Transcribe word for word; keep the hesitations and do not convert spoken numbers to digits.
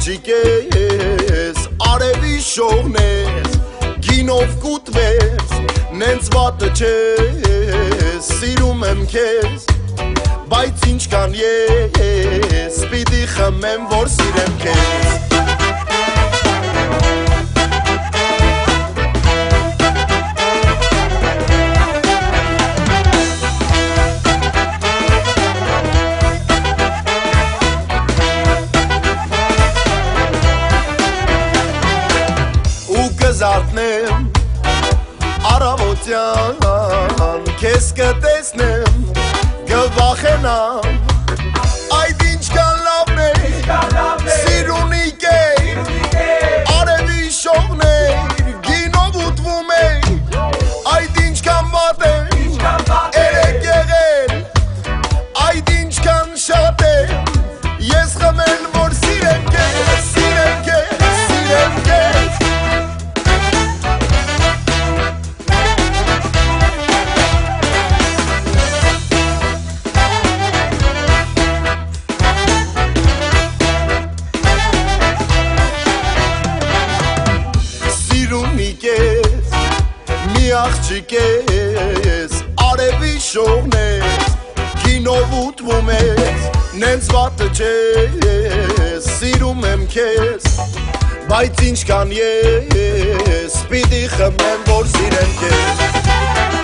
աղջիկ ես, արևի շողն ես, գինով կուտվես, նենց վատը չես, սիրում եմ քեզ, բայց ինչքան ես, պիտի խմեմ, որ սիրեմ քեզ։ Կզարթնեմ առավոտյան, քեզ կտեսնեմ, կվախենամ, այդ ինչքան լավն է, սիրունիկ է, արևի շողն է, գինով ուտվում է, այդ ինչքան վատ է, երեք եղել, այդ ինչքան շատ է, ես խմել, որ սիրեմ քեզ, սիրեմ քեզ, սիրեմ քեզ։ Մի աղջիկ ես, արևի շողն ես, գինով ուտվում ես, նենց վատը չես, սիրում եմ քեզ, բայց ինչքան ես, պիտի խմեմ, որ սիրեմ քեզ։